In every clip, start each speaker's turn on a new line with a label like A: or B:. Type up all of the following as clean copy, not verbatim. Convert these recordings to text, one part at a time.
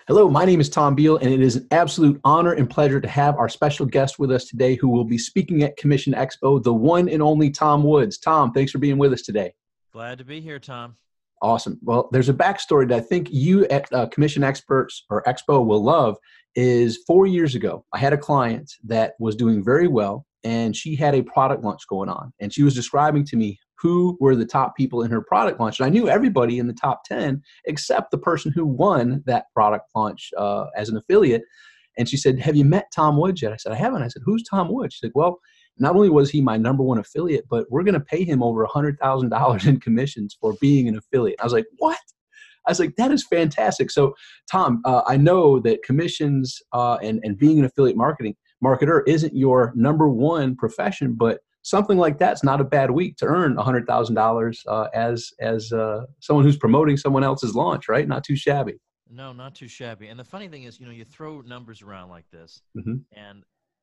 A: Hello, my name is Tom Beal, and it is an absolute honor and pleasure to have our special guest with us today who will be speaking at Commission Expo, the one and only Tom Woods. Tom, thanks for being with us today.
B: Glad to be here, Tom.
A: Awesome. Well, there's a backstory that I think you at Commission Experts or Expo will love. Is 4 years ago, I had a client that was doing very well, and she had a product launch going on. And she was describing to me who were the top people in her product launch. And I knew everybody in the top 10 except the person who won that product launch as an affiliate. And she said, "Have you met Tom Woods yet?" I said, "I haven't." I said, "Who's Tom Woods?" She said, "Well, not only was he my number one affiliate, but we're going to pay him over $100,000 in commissions for being an affiliate." I was like, "What?" I was like, "That is fantastic." So, Tom, I know that commissions and being an affiliate marketer isn't your number one profession, but something like that's not a bad week to earn $100,000 as someone who's promoting someone else's launch, right? Not too shabby.
B: No, not too shabby. And the funny thing is, you throw numbers around like this,
A: Mm-hmm.
B: and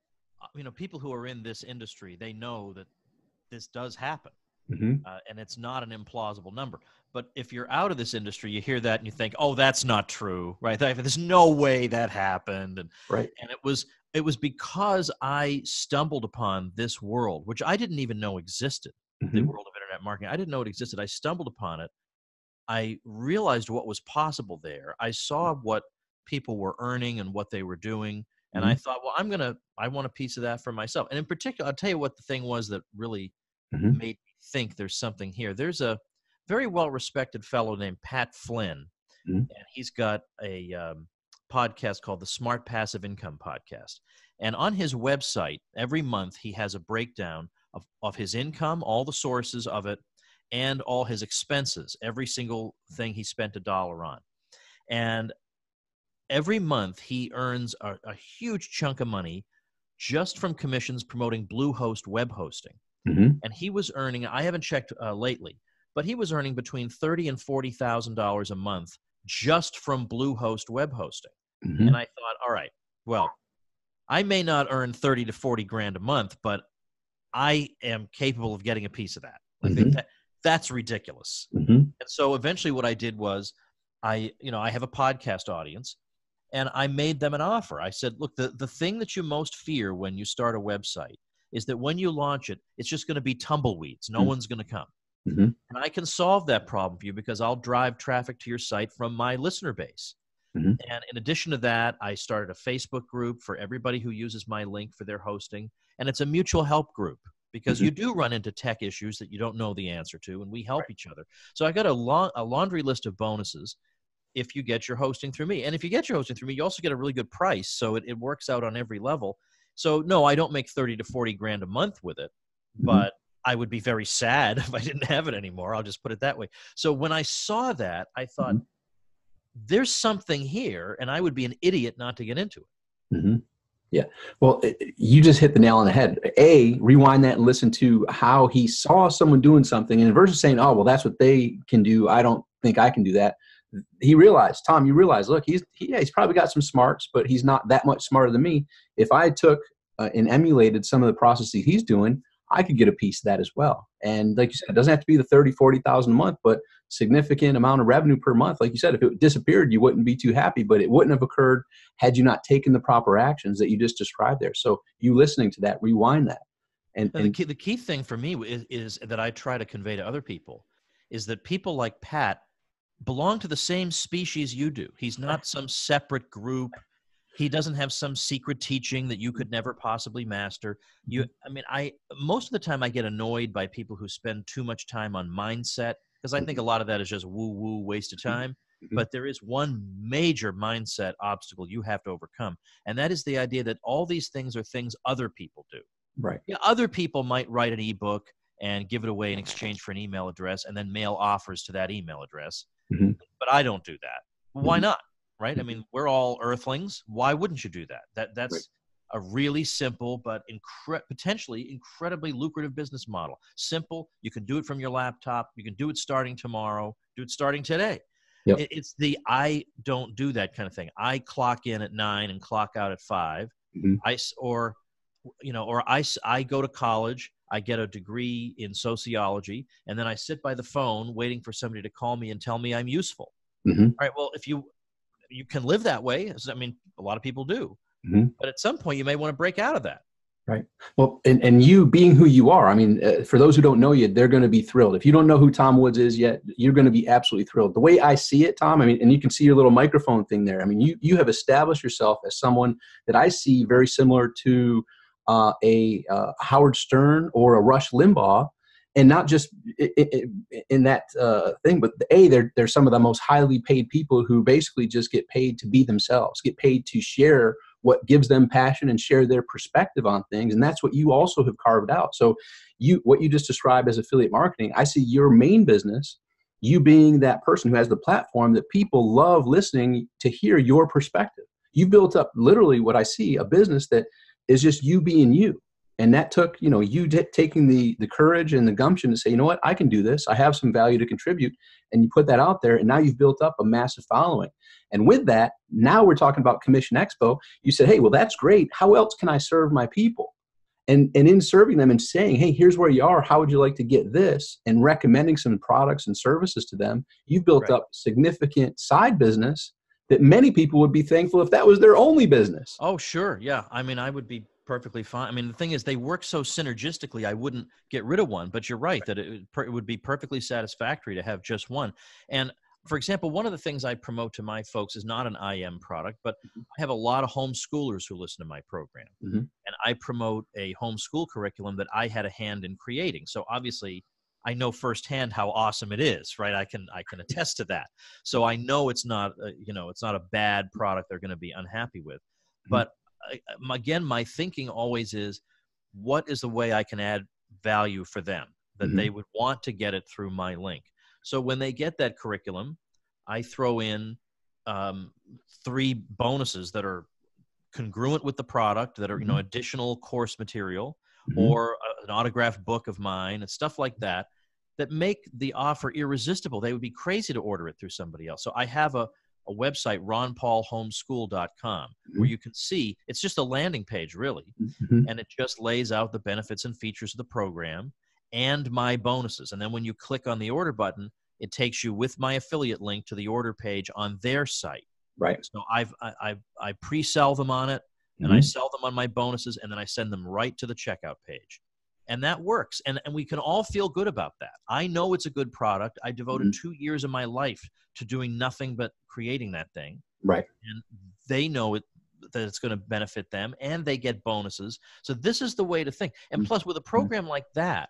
B: people who are in this industry, they know that this does happen,
A: Mm-hmm.
B: and it's not an implausible number. But if you're out of this industry, you hear that and you think, "Oh, that's not true," right? There's no way that happened,
A: Right.
B: and it was because I stumbled upon this world, which I didn't even know existed. The
A: Mm-hmm.
B: world of internet marketing, I didn't know it existed. I stumbled upon it. I realized what was possible there. I saw what people were earning and what they were doing. And
A: Mm-hmm.
B: I thought, well, I want a piece of that for myself. And in particular, I'll tell you what the thing was that really
A: Mm-hmm.
B: made me think there's something here. There's a very well respected fellow named Pat Flynn,
A: Mm-hmm.
B: and he's got a podcast called the Smart Passive Income Podcast. And on his website, every month, he has a breakdown of his income, all the sources of it, and all his expenses, every single thing he spent $1 on. And every month he earns a huge chunk of money just from commissions promoting Bluehost web hosting.
A: Mm-hmm.
B: And he was earning, I haven't checked lately, but he was earning between $30,000 and $40,000 a month just from Bluehost web hosting.
A: Mm-hmm.
B: And I thought, all right, well, I may not earn 30 to 40 grand a month, but I am capable of getting a piece of that. Like
A: Mm-hmm.
B: that's ridiculous.
A: Mm-hmm.
B: And so eventually what I did was I have a podcast audience, and I made them an offer. I said, look, the thing that you most fear when you start a website is that when you launch it, it's just going to be tumbleweeds. No one's going to come.
A: Mm-hmm.
B: And I can solve that problem for you because I'll drive traffic to your site from my listener base.
A: Mm-hmm.
B: And in addition to that, I started a Facebook group for everybody who uses my link for their hosting. And it's a mutual help group because
A: Mm-hmm.
B: you do run into tech issues that you don't know the answer to, and we help each other. So I got a laundry list of bonuses if you get your hosting through me. And if you get your hosting through me, you also get a really good price. So it works out on every level. So no, I don't make 30 to 40 grand a month with it,
A: Mm-hmm.
B: but I would be very sad if I didn't have it anymore. I'll just put it that way. So when I saw that, I thought, there's something here, and I would be an idiot not to get into it.
A: Mm-hmm. Yeah. Well, you just hit the nail on the head. Rewind that and listen to how he saw someone doing something, and versus saying, "Oh, well, that's what they can do. I don't think I can do that." He realized, Tom, you realize, look, he's probably got some smarts, but he's not that much smarter than me. If I took and emulated some of the processes he's doing, I could get a piece of that as well. And like you said, it doesn't have to be the 30, 40,000 a month, but significant amount of revenue per month. Like you said, if it disappeared, you wouldn't be too happy, but it wouldn't have occurred had you not taken the proper actions that you just described there. So you listening to that, rewind that. And
B: the key thing for me is that I try to convey to other people is that people like Pat belong to the same species you do. He's not some separate group. He doesn't have some secret teaching that you could never possibly master. Most of the time I get annoyed by people who spend too much time on mindset, because I think a lot of that is just woo-woo, waste of time.
A: Mm-hmm.
B: But there is one major mindset obstacle you have to overcome, and that is the idea that all these things are things other people do.
A: Right.
B: Yeah, other people might write an ebook and give it away in exchange for an email address and then mail offers to that email address.
A: Mm-hmm.
B: But I don't do that. Why
A: Mm-hmm.
B: not? Right? I mean, we're all earthlings. Why wouldn't you do that? That's
A: Right.
B: a really simple but potentially incredibly lucrative business model. Simple. You can do it from your laptop. You can do it starting tomorrow. Do it starting today.
A: Yep.
B: It's the I don't do that kind of thing. I clock in at 9 and clock out at 5.
A: Mm-hmm.
B: I go to college. I get a degree in sociology, and then I sit by the phone waiting for somebody to call me and tell me I'm useful.
A: Mm-hmm.
B: All right. Well, if you you can live that way. I mean, a lot of people do.
A: Mhm.
B: But at some point, you may want to break out of that.
A: Right. Well, and you being who you are, I mean, for those who don't know you, they're going to be thrilled. If you don't know who Tom Woods is yet, you're going to be absolutely thrilled. The way I see it, Tom, I mean, and you can see your little microphone thing there. I mean, you have established yourself as someone that I see very similar to a Howard Stern or a Rush Limbaugh, and not just in that thing, but they're some of the most highly paid people who basically just get paid to be themselves, get paid to share what gives them passion and share their perspective on things. And that's what you also have carved out. So what you just described as affiliate marketing, I see your main business, you being that person who has the platform that people love listening to hear your perspective. You built up literally what I see, a business that is just you being you. And that took, you taking the courage and the gumption to say, you know what, I can do this. I have some value to contribute. And you put that out there, and now you've built up a massive following. And with that, now we're talking about Commission Expo. You said, hey, well, that's great. How else can I serve my people? And in serving them and saying, hey, here's where you are. How would you like to get this? And recommending some products and services to them, you've built up significant side business that many people would be thankful if that was their only business.
B: Oh, sure. Yeah. I mean, I would be perfectly fine. I mean, the thing is, they work so synergistically, I wouldn't get rid of one. But you're right that it would be perfectly satisfactory to have just one. And for example, one of the things I promote to my folks is not an IM product, but I have a lot of homeschoolers who listen to my program.
A: Mm-hmm.
B: And I promote a homeschool curriculum that I had a hand in creating. So obviously, I know firsthand how awesome it is, right? I can attest to that. So I know it's not, it's not a bad product they're going to be unhappy with.
A: Mm-hmm.
B: But again, my thinking always is, what is the way I can add value for them that
A: Mm-hmm.
B: they would want to get it through my link? So when they get that curriculum, I throw in 3 bonuses that are congruent with the product, that are,
A: Mm-hmm.
B: additional course material,
A: Mm-hmm.
B: or an autographed book of mine and stuff like that, that make the offer irresistible. They would be crazy to order it through somebody else. So I have a website, ronpaulhomeschool.com, where you can see, it's just a landing page really.
A: Mm-hmm.
B: And it just lays out the benefits and features of the program and my bonuses. And then when you click on the order button, it takes you with my affiliate link to the order page on their site.
A: Right.
B: So I pre-sell them on it, and
A: Mm-hmm.
B: I sell them on my bonuses, and then I send them right to the checkout page. And that works. And we can all feel good about that. I know it's a good product. I devoted
A: Mm-hmm.
B: 2 years of my life to doing nothing but creating that thing.
A: Right.
B: And they know that it's going to benefit them, and they get bonuses. So this is the way to think. And plus, with a program like that,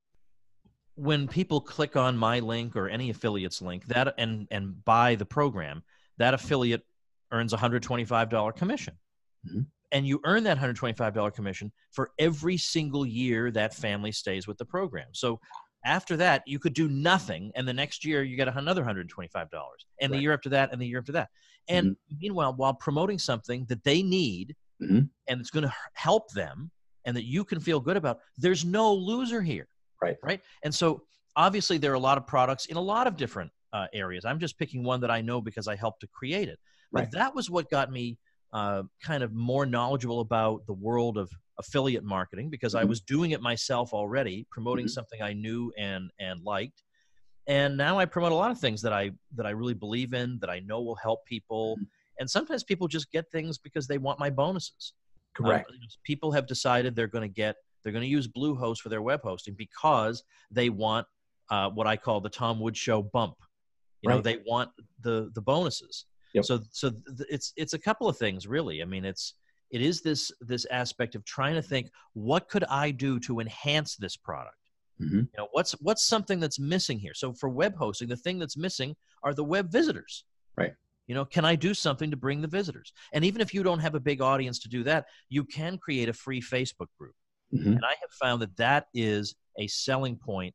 B: when people click on my link or any affiliate's link that and buy the program, that affiliate earns $125 commission.
A: Mm-hmm.
B: And you earn that $125 commission for every single year that family stays with the program. So after that, you could do nothing, and the next year you get another $125, and the year after that, and the year after that. And meanwhile, while promoting something that they need,
A: Mm-hmm.
B: and it's going to help them, and that you can feel good about, there's no loser here. Right. And so obviously there are a lot of products in a lot of different areas. I'm just picking one that I know because I helped to create it. But that was what got me kind of more knowledgeable about the world of affiliate marketing, because I was doing it myself already, promoting something I knew and liked. And now I promote a lot of things that I really believe in, that I know will help people. And sometimes people just get things because they want my bonuses.
A: Correct.
B: People have decided they're going to use Bluehost for their web hosting because they want what I call the Tom Woods Show bump. They want the bonuses.
A: Yep.
B: So it's a couple of things really. I mean, it is this aspect of trying to think, what could I do to enhance this product?
A: Mm-hmm.
B: What's something that's missing here? So for web hosting, the thing that's missing are the web visitors.
A: Right.
B: Can I do something to bring the visitors? And even if you don't have a big audience to do that, you can create a free Facebook group.
A: Mm-hmm.
B: And I have found that is a selling point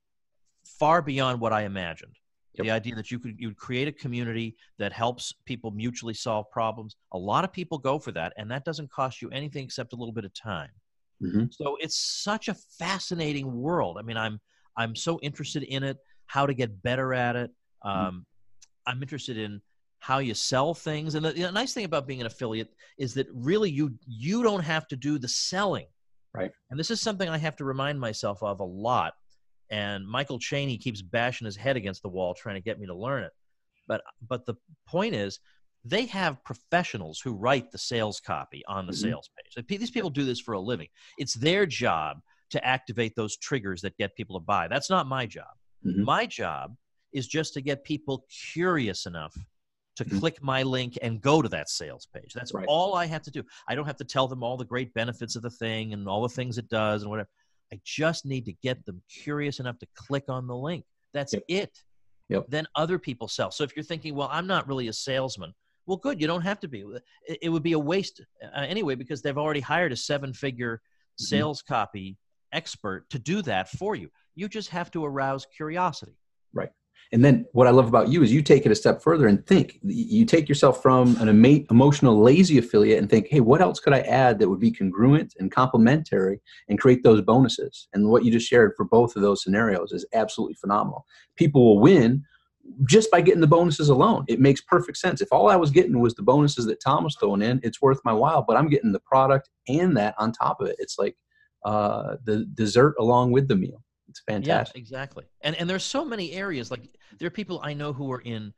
B: far beyond what I imagined. Yep. The idea that you'd create a community that helps people mutually solve problems. A lot of people go for that, and that doesn't cost you anything except a little bit of time.
A: Mm-hmm.
B: So it's such a fascinating world. I mean, I'm so interested in it, how to get better at it. I'm interested in how you sell things. And the nice thing about being an affiliate is that really you don't have to do the selling.
A: Right.
B: And this is something I have to remind myself of a lot. And Michael Chaney keeps bashing his head against the wall trying to get me to learn it. But the point is, they have professionals who write the sales copy on the sales page. These people do this for a living. It's their job to activate those triggers that get people to buy. That's not my job. My job is just to get people curious enough to click my link and go to that sales page. That's all I have to do. I don't have to tell them all the great benefits of the thing and all the things it does and whatever. I just need to get them curious enough to click on the link. That's it. Then other people sell. So if you're thinking, well, I'm not really a salesman, well, good. You don't have to be. It would be a waste anyway, because they've already hired a 7-figure sales copy expert to do that for you. You just have to arouse curiosity.
A: Right. And then what I love about you is you take it a step further and think. You take yourself from an emotional, lazy affiliate and think, hey, what else could I add that would be congruent and complementary and create those bonuses? And what you just shared for both of those scenarios is absolutely phenomenal. People will win just by getting the bonuses alone. It makes perfect sense. If all I was getting was the bonuses that Tom was throwing in, it's worth my while, but I'm getting the product and that on top of it. It's like the dessert along with the meal. It's fantastic.
B: Yeah, exactly. And there's so many areas. Like there are people I know who are in,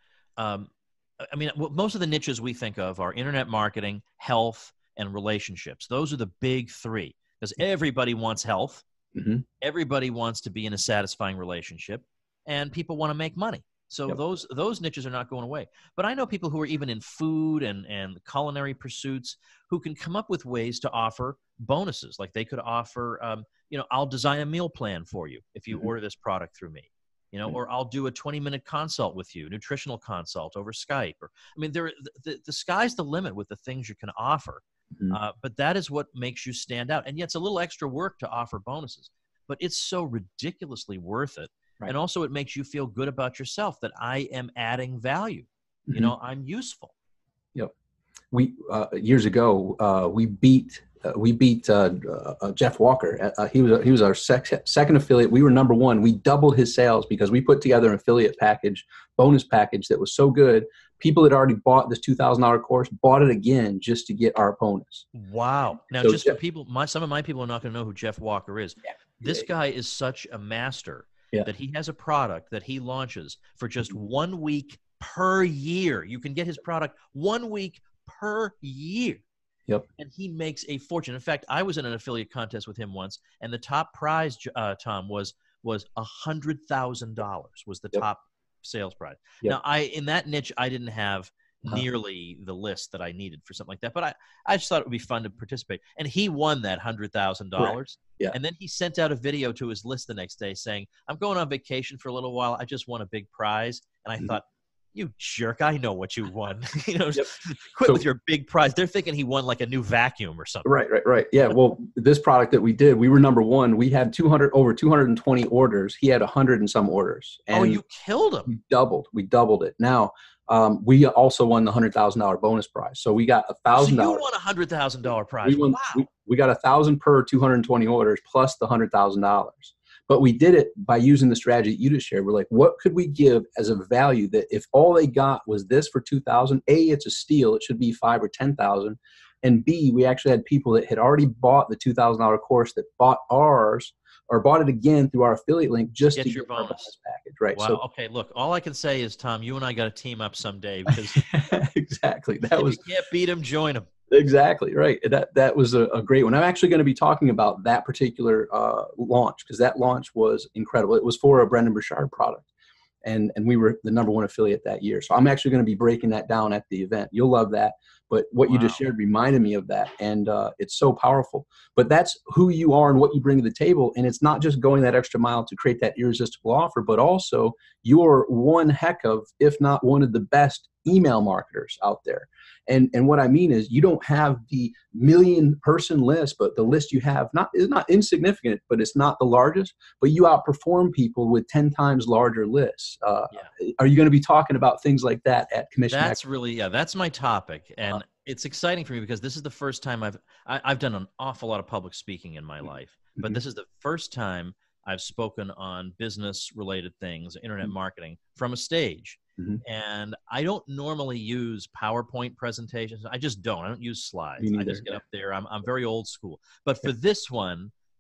B: most of the niches we think of are internet marketing, health, and relationships. Those are the big three because everybody wants health. Everybody wants to be in a satisfying relationship, and people want to make money. So those niches are not going away. But I know people who are even in food and culinary pursuits who can come up with ways to offer bonuses. Like they could offer, I'll design a meal plan for you if you order this product through me, or I'll do a 20-minute consult with you, nutritional consult over Skype. The sky's the limit with the things you can offer. But that is what makes you stand out. And yet it's a little extra work to offer bonuses, but it's so ridiculously worth it. Right. And also it makes you feel good about yourself that I am adding value. I'm useful.
A: Yep. We years ago we beat Jeff Walker. He was our second affiliate. We were number one. We doubled his sales because we put together an affiliate package, bonus package that was so good. People had already bought this $2,000 course, bought it again just to get our bonus.
B: Wow. Now, so just for people, some of my people are not going to know who Jeff Walker is. Yeah. This guy is such a master that he has a product that he launches for just 1 week per year. You can get his product 1 week per year.
A: Yep.
B: And he makes a fortune. In fact, I was in an affiliate contest with him once, and the top prize, Tom, was $100,000 was the top sales prize. Yep. Now, in that niche, I didn't have nearly the list that I needed for something like that, but I just thought it would be fun to participate. And he won that $100,000. Right. Yeah. And then he sent out a video to his list the next day saying, I'm going on vacation for a little while. I just won a big prize. And I thought, you jerk, I know what you won. Quit with your big prize. They're thinking he won like a new vacuum or something.
A: Right. Yeah, well, this product that we did, we were number one. We had over 220 orders. He had 100 and some orders. And
B: you killed him.
A: We doubled it. Now, we also won the $100,000 bonus prize. So we got $1,000.
B: So you won $100,000 prize.
A: Wow. We got 1,000 per 220 orders plus the $100,000. But we did it by using the strategy you just shared. We're like, what could we give as a value that if all they got was this for $2,000, A, it's a steal. It should be $5,000 or $10,000. And B, we actually had people that had already bought the $2,000 course that bought ours or bought it again through our affiliate link just to get your bonus package. Right.
B: Wow. So, okay. Look, all I can say is, Tom, you and I got to team up someday because
A: exactly.
B: If you can't beat them, join them.
A: Exactly right. That was a great one. I'm actually going to be talking about that particular launch because that launch was incredible. It was for a Brendon Burchard product, and we were the number one affiliate that year. So I'm actually going to be breaking that down at the event. You'll love that. But what you just shared reminded me of that, and it's so powerful. But that's who you are and what you bring to the table, and it's not just going that extra mile to create that irresistible offer, but also you're one heck of, if not one of the best email marketers out there. And what I mean is you don't have the 1 million person list, but the list you have is not insignificant, but it's not the largest, but you outperform people with 10 times larger lists. Are you going to be talking about things like that at Commission?
B: That's my topic. And it's exciting for me because this is the first time I've done an awful lot of public speaking in my life, but this is the first time I've spoken on business related things, internet marketing from a stage. And I don't normally use PowerPoint presentations. I just don't. I don't use slides. I just get up there. I'm very old school. But for this one,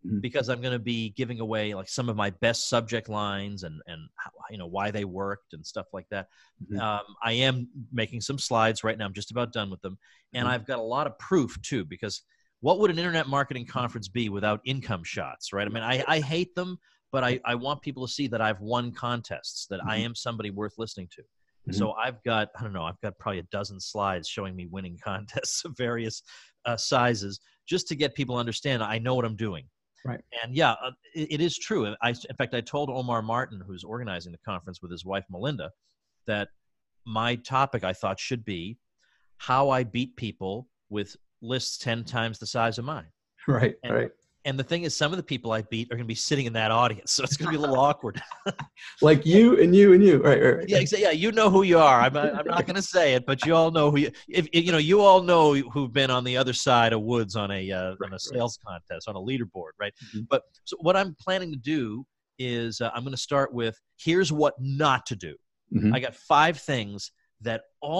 B: because I'm going to be giving away like some of my best subject lines and how, why they worked and stuff like that. I am making some slides right now. I'm just about done with them. And I've got a lot of proof too, because what would an internet marketing conference be without income shots, right? I mean, I hate them, but I want people to see that I've won contests, that I am somebody worth listening to. So I've got probably a dozen slides showing me winning contests of various sizes, just to get people to understand I know what I'm doing.
A: Right.
B: And yeah, it is true. In fact, I told Omar Martin, who's organizing the conference with his wife, Melinda, that my topic I thought should be how I beat people with lists 10 times the size of mine.
A: Right.
B: And the thing is, some of the people I beat are going to be sitting in that audience, so it's going to be a little awkward.
A: Like you and you and you, right.
B: Yeah, exactly. Yeah, you know who you are. I'm not going to say it, but you all know who you. You all know who've been on the other side of woods on a sales contest, on a leaderboard, right? But so what I'm planning to do is I'm going to start with here's what not to do. I got 5 things that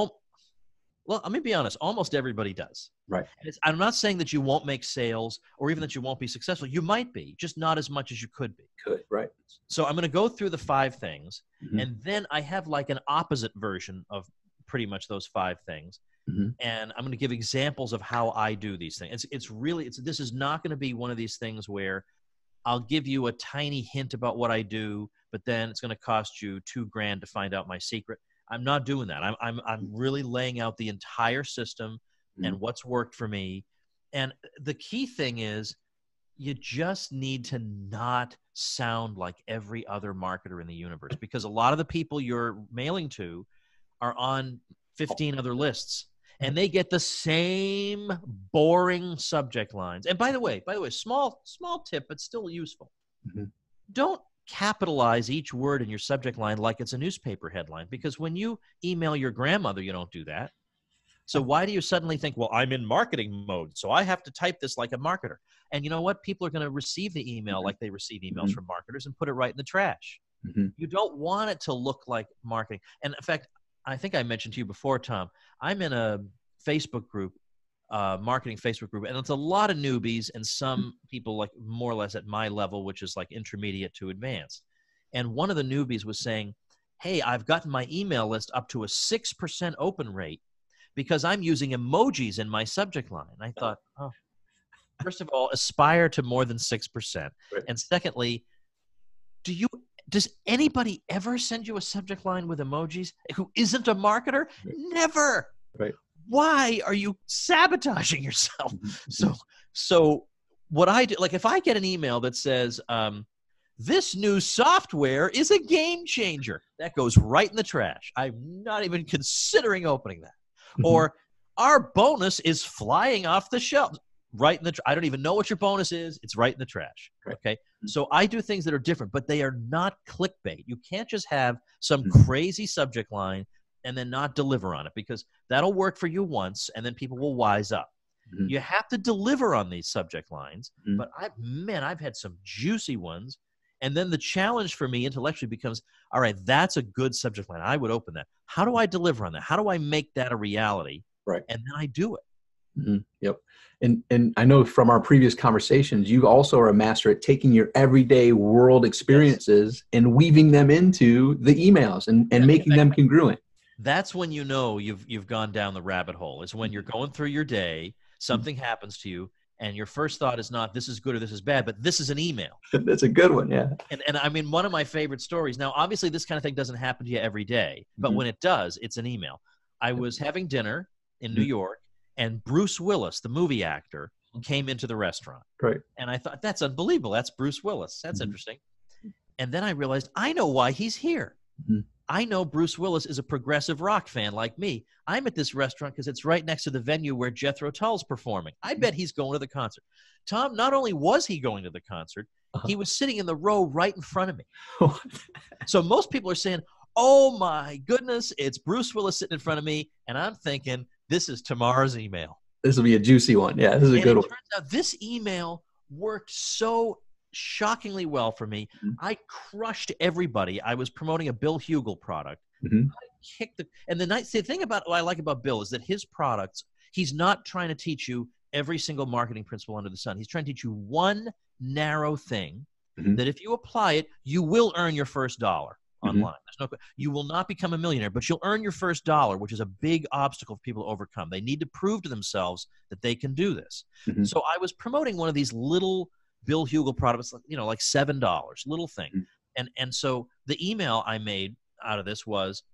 B: well, let me be honest, almost everybody does.
A: Right.
B: And I'm not saying that you won't make sales or even that you won't be successful. You might be, just not as much as you could be.
A: Right.
B: So I'm going to go through the 5 things, and then I have like an opposite version of pretty much those 5 things. And I'm going to give examples of how I do these things. This is not going to be one of these things where I'll give you a tiny hint about what I do, but then it's going to cost you $2,000 to find out my secret. I'm not doing that. I'm really laying out the entire system and what's worked for me. And the key thing is you just need to not sound like every other marketer in the universe, because a lot of the people you're mailing to are on 15 other lists and they get the same boring subject lines. And by the way, small tip, but still useful. Don't capitalize each word in your subject line like it's a newspaper headline, because when you email your grandmother, you don't do that. So why do you suddenly think, well, I'm in marketing mode, so I have to type this like a marketer? And you know what? People are going to receive the email like they receive emails from marketers and put it right in the trash. You don't want it to look like marketing. And in fact, I think I mentioned to you before, Tom, I'm in a Facebook group, marketing Facebook group, and it's a lot of newbies and some people like more or less at my level, which is like intermediate to advanced. And one of the newbies was saying, hey, I've gotten my email list up to a 6% open rate because I'm using emojis in my subject line. And I thought, first of all, aspire to more than 6%.
A: Right.
B: And secondly, does anybody ever send you a subject line with emojis who isn't a marketer?
A: Right.
B: Never.
A: Right.
B: Why are you sabotaging yourself? So what I do, like if I get an email that says, this new software is a game changer, that goes right in the trash. I'm not even considering opening that. Or our bonus is flying off the shelves, right in the I don't even know what your bonus is. It's right in the trash.
A: Right.
B: Okay. So I do things that are different, but they are not clickbait. You can't just have some crazy subject line and then not deliver on it, because that'll work for you once and then people will wise up. You have to deliver on these subject lines, but I've had some juicy ones. And then the challenge for me intellectually becomes, all right, that's a good subject line. I would open that. How do I deliver on that? How do I make that a reality?
A: Right.
B: And then I do it.
A: Yep. And I know from our previous conversations, you also are a master at taking your everyday world experiences and weaving them into the emails and making them congruent.
B: That's when you know you've gone down the rabbit hole, is when you're going through your day, something happens to you, and your first thought is not this is good or this is bad, but this is an email.
A: That's a good one, yeah.
B: And I mean, one of my favorite stories, now obviously this kind of thing doesn't happen to you every day, but when it does, it's an email. I was having dinner in New York, and Bruce Willis, the movie actor, came into the restaurant.
A: Right.
B: And I thought, that's unbelievable. That's Bruce Willis. That's interesting. And then I realized, I know why he's here. I know Bruce Willis is a progressive rock fan like me. I'm at this restaurant because it's right next to the venue where Jethro Tull's performing. I bet he's going to the concert. Tom, not only was he going to the concert, he was sitting in the row right in front of me. So most people are saying, oh my goodness, it's Bruce Willis sitting in front of me. And I'm thinking, this is tomorrow's email.
A: This will be a juicy one. Yeah, this is a good one.
B: Turns out this email worked so shockingly well for me. I crushed everybody. I was promoting a Bill Hugel product. I kicked the thing about what I like about Bill is that his products, he's not trying to teach you every single marketing principle under the sun. He's trying to teach you one narrow thing
A: Mhm.
B: that if you apply it, you will earn your first dollar
A: Mhm.
B: online. You will not become a millionaire, but you'll earn your first dollar, which is a big obstacle for people to overcome. They need to prove to themselves that they can do this.
A: Mhm.
B: So I was promoting one of these little Bill Hugel products, like $7, little thing.
A: Mhm.
B: And so the email I made out of this was,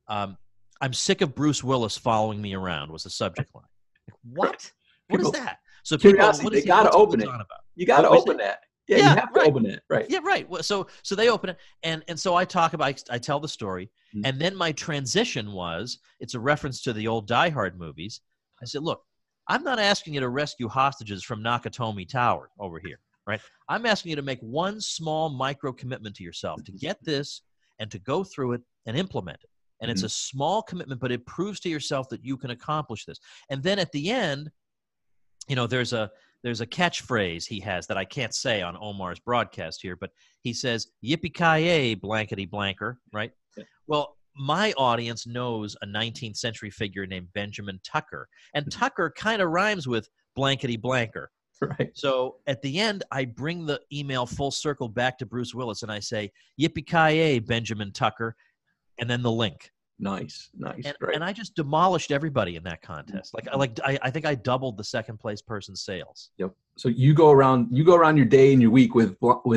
B: I'm sick of Bruce Willis following me around, was the subject line. Like, what? What is
A: People,
B: that? So people,
A: curiosity,
B: what
A: they
B: is he?
A: got to
B: What's
A: open
B: on
A: it.
B: about?
A: You got to
B: What you
A: open
B: say?
A: that. Yeah, you
B: Yeah,
A: have to
B: right.
A: open it. Right.
B: Yeah, right. Well, so they open it, and so I talk about, I tell the story,
A: Mhm.
B: and then my transition was, it's a reference to the old Die Hard movies. I said, look, I'm not asking you to rescue hostages from Nakatomi Tower over here, right? I'm asking you to make one small micro commitment to yourself to get this and to go through it and implement it. And it's
A: Mhm.
B: a small commitment, but it proves to yourself that you can accomplish this. And then at the end, there's a catchphrase he has that I can't say on Omar's broadcast here, but he says, "Yippee-ki-yay, blankety blanker," right?
A: Yeah.
B: Well, my audience knows a 19th century figure named Benjamin Tucker, and Tucker kind of rhymes with blankety blanker.
A: Right.
B: So at the end, I bring the email full circle back to Bruce Willis, and I say, "Yippee-ki-yay, Benjamin Tucker," and then the link.
A: Nice. Right.
B: And I just demolished everybody in that contest. I think I doubled the second place person's sales.
A: Yep. So you go around your day and your week with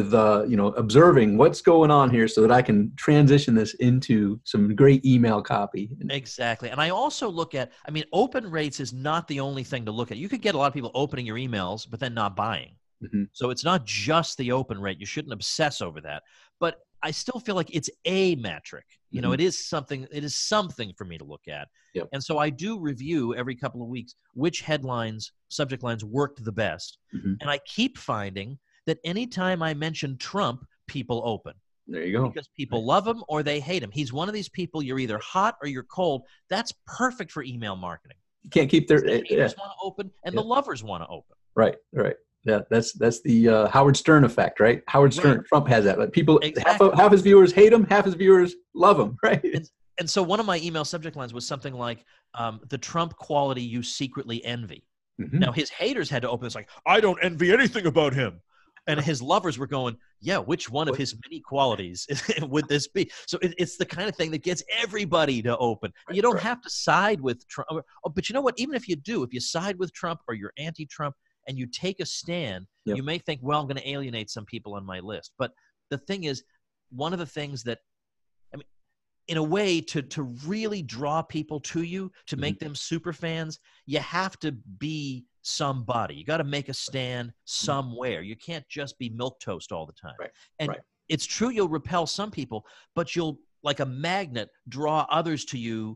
A: observing what's going on here so that I can transition this into some great email copy.
B: Exactly. And I also look at, open rates is not the only thing to look at. You could get a lot of people opening your emails, but then not buying.
A: Mhm.
B: So it's not just the open rate. You shouldn't obsess over that. But I still feel like it's a metric.
A: Mhm.
B: It is something for me to look at.
A: Yep.
B: And so I do review every couple of weeks which subject lines worked the best.
A: Mhm.
B: And I keep finding that anytime I mention Trump, people open.
A: There you go.
B: Because people love him or they hate him. He's one of these people, you're either hot or you're cold. That's perfect for email marketing.
A: You can't keep their
B: The haters want to open and the lovers want to open.
A: Right. Yeah, that's the Howard Stern effect, right? Howard Stern,
B: Right.
A: Trump has that. Like people,
B: Exactly.
A: half his viewers hate him, half his viewers love him, right?
B: And so one of my email subject lines was something like, the Trump quality you secretly envy.
A: Mhm.
B: Now, his haters had to open this like, I don't envy anything about him. And his lovers were going, yeah, which one of his many qualities would this be? So it's the kind of thing that gets everybody to open. You don't have to side with Trump. But you know what? Even if you do, if you side with Trump or you're anti-Trump and you take a stand, you may think, well, I'm going to alienate some people on my list. But the thing is, one of the things that, in a way, to really draw people to you, to make them super fans, you have to be somebody. You got to make a stand somewhere. You can't just be milquetoast all the time.
A: Right.
B: And it's true you'll repel some people, but you'll, like a magnet, draw others to you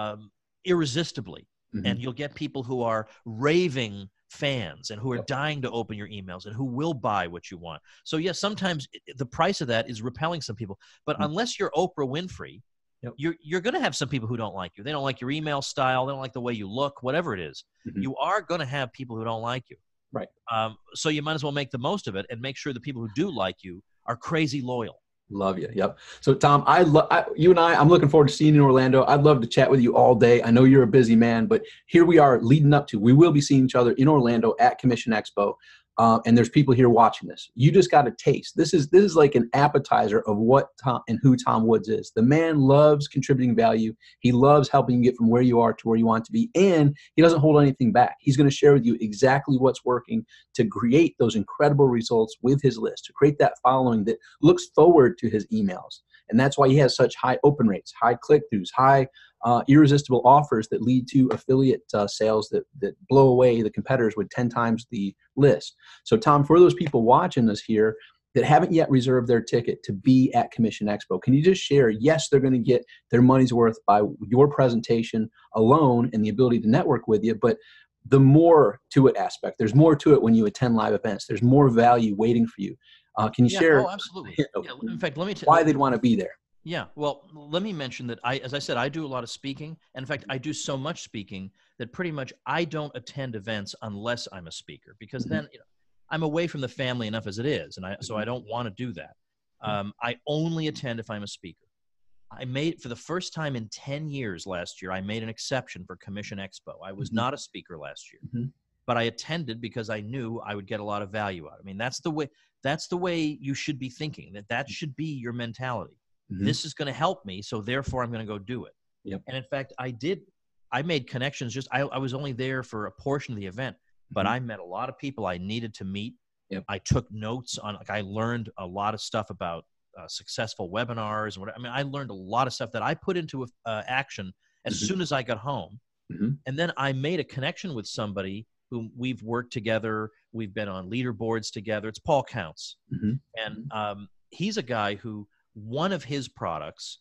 B: irresistibly.
A: Mhm.
B: And you'll get people who are raving fans and who are dying to open your emails and who will buy what you want. So yes, sometimes the price of that is repelling some people, but unless you're Oprah Winfrey, you're going to have some people who don't like you. They don't like your email style. They don't like the way you look, whatever it is.
A: Mhm.
B: You are going to have people who don't like you.
A: Right.
B: So you might as well make the most of it and make sure the people who do like you are crazy loyal.
A: Love you. Yep. So Tom, you and I'm looking forward to seeing you in Orlando. I'd love to chat with you all day. I know you're a busy man, but here we are leading up to, we will be seeing each other in Orlando at Commission Expo. And there's people here watching this. You just got a taste. This is like an appetizer of what Tom and who Tom Woods is. The man loves contributing value. He loves helping you get from where you are to where you want to be. And he doesn't hold anything back. He's going to share with you exactly what's working to create those incredible results with his list, to create that following that looks forward to his emails. And that's why he has such high open rates, high click-throughs, high irresistible offers that lead to affiliate sales that blow away the competitors with 10 times the list. So Tom, for those people watching this here that haven't yet reserved their ticket to be at Commission Expo, can you just share, yes, they're going to get their money's worth by your presentation alone and the ability to network with you, but the more to it aspect, there's more to it when you attend live events. There's more value waiting for you. Can you share?
B: Oh, absolutely. In fact, let me
A: why they'd want to be there.
B: Yeah, well, let me mention that as I said, I do a lot of speaking. And in fact, I do so much speaking that pretty much I don't attend events unless I'm a speaker, because then I'm away from the family enough as it is, and so I don't want to do that. I only attend if I'm a speaker. I made, for the first time in 10 years last year, I made an exception for Commission Expo. I was not a speaker last year. but I attended because I knew I would get a lot of value out. I mean, that's the way you should be thinking, that should be your mentality.
A: Mm-hmm.
B: This is going to help me, so therefore I'm going to go do it.
A: Yep.
B: And in fact, I made connections. I was only there for a portion of the event, but I met a lot of people I needed to meet.
A: Yep.
B: I took notes on, I learned a lot of stuff about successful webinars and whatever. I mean, I learned a lot of stuff that I put into action as soon as I got home. And then I made a connection with somebody whom we've worked together. We've been on leaderboards together. It's Paul Counts. And he's a guy who, one of his products,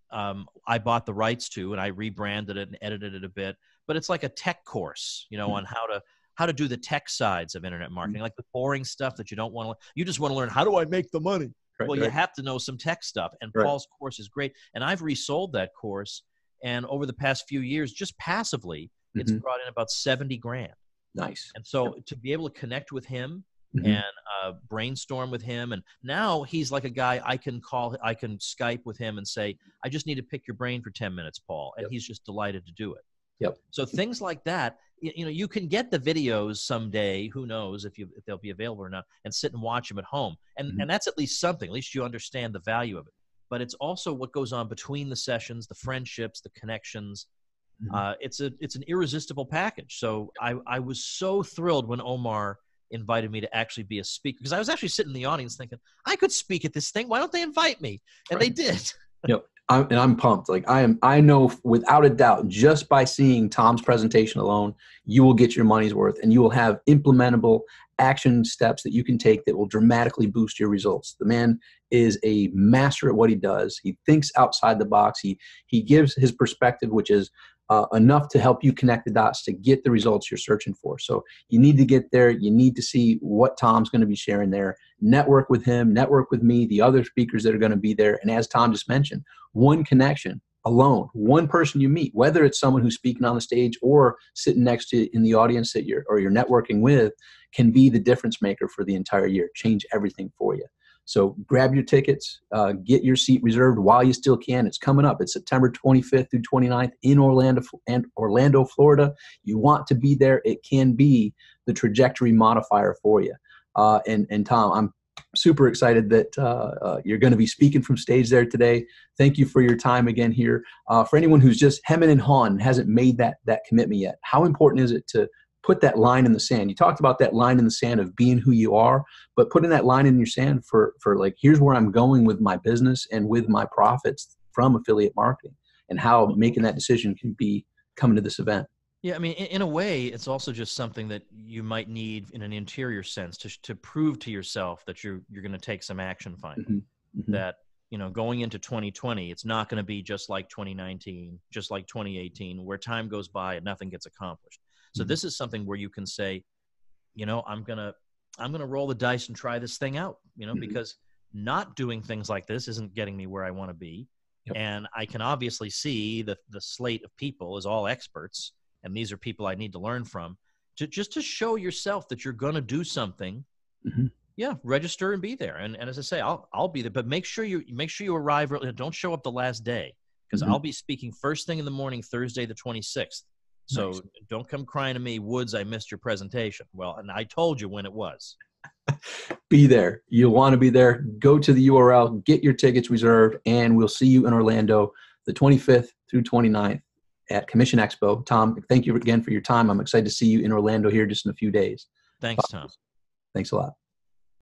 B: I bought the rights to, and I rebranded it and edited it a bit, but it's like a tech course, on how to do the tech sides of internet marketing, like the boring stuff that you don't want to, you just want to learn, how do I make the money? Well, you have to know some tech stuff, and Paul's course is great. And I've resold that course, and over the past few years, just passively, it's brought in about 70 grand.
A: Nice.
B: And so to be able to connect with him and brainstorm with him, and now he's like a guy I can call, I can Skype with him and say, I just need to pick your brain for 10 minutes, Paul. And he's just delighted to do it. So things like that, you can get the videos someday, who knows if they'll be available or not, and sit and watch them at home. And that's at least something. At least you understand the value of it. But it's also what goes on between the sessions, the friendships, the connections. It's an irresistible package. So I was so thrilled when Omar invited me to actually be a speaker, because I was actually sitting in the audience thinking, I could speak at this thing. Why don't they invite me? And they did.
A: I'm pumped. Like I know without a doubt, just by seeing Tom's presentation alone, you will get your money's worth, and you will have implementable action steps that you can take that will dramatically boost your results. The man is a master at what he does. He thinks outside the box. He gives his perspective, which is enough to help you connect the dots to get the results you're searching for. So you need to get there. You need to see what Tom's going to be sharing there. Network with him, network with me, the other speakers that are going to be there. And as Tom just mentioned, one connection alone, one person you meet, whether it's someone who's speaking on the stage or sitting next to you in the audience that you're networking with, can be the difference maker for the entire year, change everything for you. So grab your tickets, get your seat reserved while you still can. It's coming up. It's September 25th through 29th in Orlando, Florida. You want to be there. It can be the trajectory modifier for you. And Tom, I'm super excited that you're going to be speaking from stage there today. Thank you for your time again here. For anyone who's just hemming and hawing, hasn't made that commitment yet, how important is it to put that line in the sand? You talked about that line in the sand of being who you are, but putting that line in your sand for like, here's where I'm going with my business and with my profits from affiliate marketing, and how making that decision can be coming to this event.
B: Yeah, I mean, in a way, it's also just something that you might need in an interior sense to prove to yourself that you're going to take some action finally. That, going into 2020, it's not going to be just like 2019, just like 2018, where time goes by and nothing gets accomplished. So this is something where you can say, I'm going to roll the dice and try this thing out, because not doing things like this isn't getting me where I want to be. And I can obviously see the slate of people is all experts, and these are people I need to learn from, just to show yourself that you're going to do something. Register and be there. And as I say, I'll be there, but make sure you arrive early. Don't show up the last day, because I'll be speaking first thing in the morning, Thursday, the 26th. So don't come crying to me, Woods, I missed your presentation. Well, and I told you when it was.
A: Be there. You'll want to be there. Go to the URL, get your tickets reserved, and we'll see you in Orlando the 25th through 29th at Commission Expo. Tom, thank you again for your time. I'm excited to see you in Orlando here just in a few days.
B: Thanks, Tom.
A: Thanks a lot.